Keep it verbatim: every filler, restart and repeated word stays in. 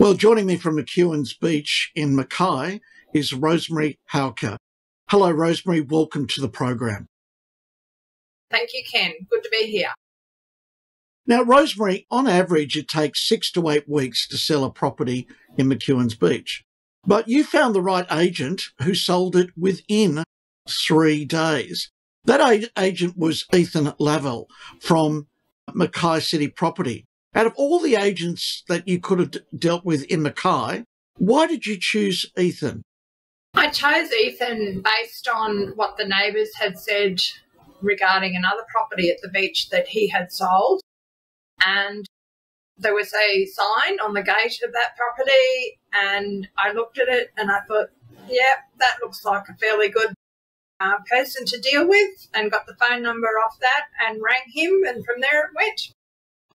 Well, joining me from McEwan's Beach in Mackay is Rosemary Hauker. Hello, Rosemary. Welcome to the program. Thank you, Ken. Good to be here. Now, Rosemary, on average, it takes six to eight weeks to sell a property in McEwan's Beach. But you found the right agent who sold it within three days. That a- agent was Ethan Laval from Mackay City Property. Out of all the agents that you could have d- dealt with in Mackay, why did you choose Ethan? I chose Ethan based on what the neighbours had said regarding another property at the beach that he had sold. And there was a sign on the gate of that property, and I looked at it and I thought, yeah, that looks like a fairly good uh, person to deal with, and got the phone number off that and rang him, and from there it went.